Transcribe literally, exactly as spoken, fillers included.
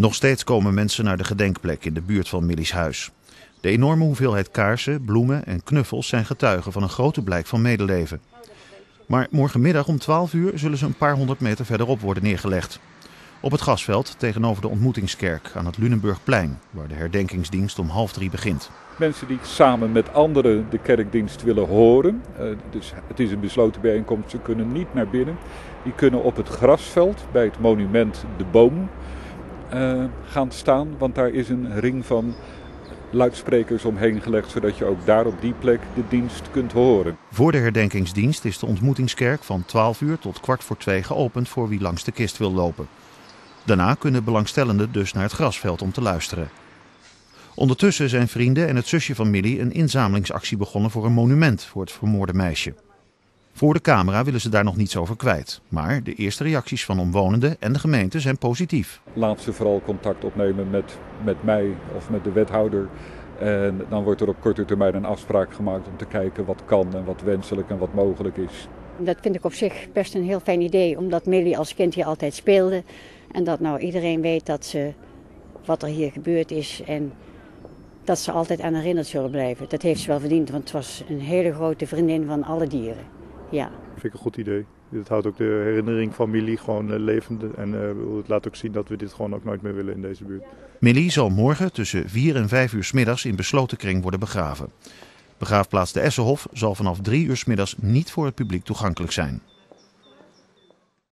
Nog steeds komen mensen naar de gedenkplek in de buurt van Millie's huis. De enorme hoeveelheid kaarsen, bloemen en knuffels zijn getuigen van een grote blijk van medeleven. Maar morgenmiddag om twaalf uur zullen ze een paar honderd meter verderop worden neergelegd. Op het grasveld tegenover de ontmoetingskerk aan het Lunenburgplein, waar de herdenkingsdienst om half drie begint. Mensen die samen met anderen de kerkdienst willen horen, uh, dus het is een besloten bijeenkomst, ze kunnen niet naar binnen. Die kunnen op het grasveld bij het monument De Boom uh, gaan staan, want daar is een ring van luidsprekers omheen gelegd, zodat je ook daar op die plek de dienst kunt horen. Voor de herdenkingsdienst is de ontmoetingskerk van twaalf uur tot kwart voor twee geopend voor wie langs de kist wil lopen. Daarna kunnen belangstellenden dus naar het grasveld om te luisteren. Ondertussen zijn vrienden en het zusje van Millie een inzamelingsactie begonnen voor een monument voor het vermoorde meisje. Voor de camera willen ze daar nog niets over kwijt. Maar de eerste reacties van omwonenden en de gemeente zijn positief. Laat ze vooral contact opnemen met, met mij of met de wethouder. En dan wordt er op korte termijn een afspraak gemaakt om te kijken wat kan en wat wenselijk en wat mogelijk is. Dat vind ik op zich best een heel fijn idee, omdat Millie als kind hier altijd speelde. En dat nou iedereen weet dat ze, wat er hier gebeurd is en dat ze altijd aan herinnerd zullen blijven. Dat heeft ze wel verdiend, want het was een hele grote vriendin van alle dieren. Ja. Dat vind ik een goed idee. Het houdt ook de herinnering van Millie gewoon uh, levend. En uh, het laat ook zien dat we dit gewoon ook nooit meer willen in deze buurt. Millie zal morgen tussen vier en vijf uur 's middags in besloten kring worden begraven. Begraafplaats de Essenhof zal vanaf drie uur 's middags niet voor het publiek toegankelijk zijn.